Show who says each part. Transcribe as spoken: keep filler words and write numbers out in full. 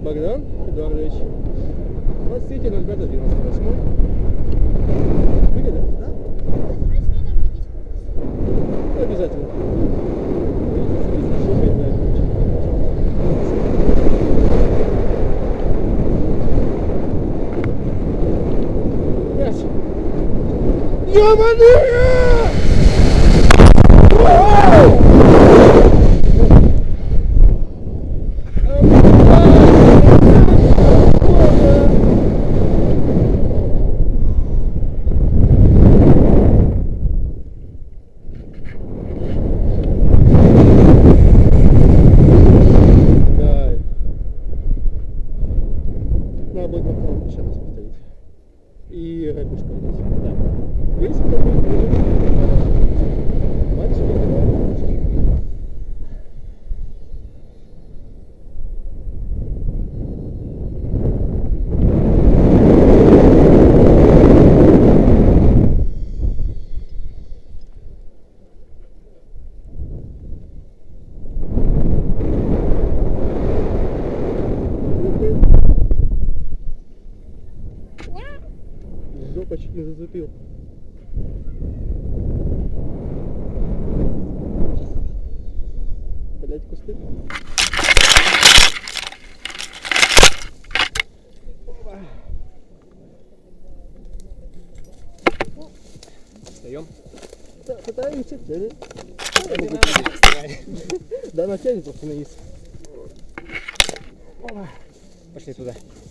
Speaker 1: Богдан Эдуардович. двадцать третье ноль пятое девяносто восемь. Были, да? Да. Ну, обязательно. Ё-моё! Надо будет на еще раз повторить. И рыбушка здесь. Да. Весь это будет лежать. Мальчики, мальчики. Жопочек не зацепил. Блять, кусты. Встаем. Да, пытаемся. Да, она тянет просто на низ. Пошли туда.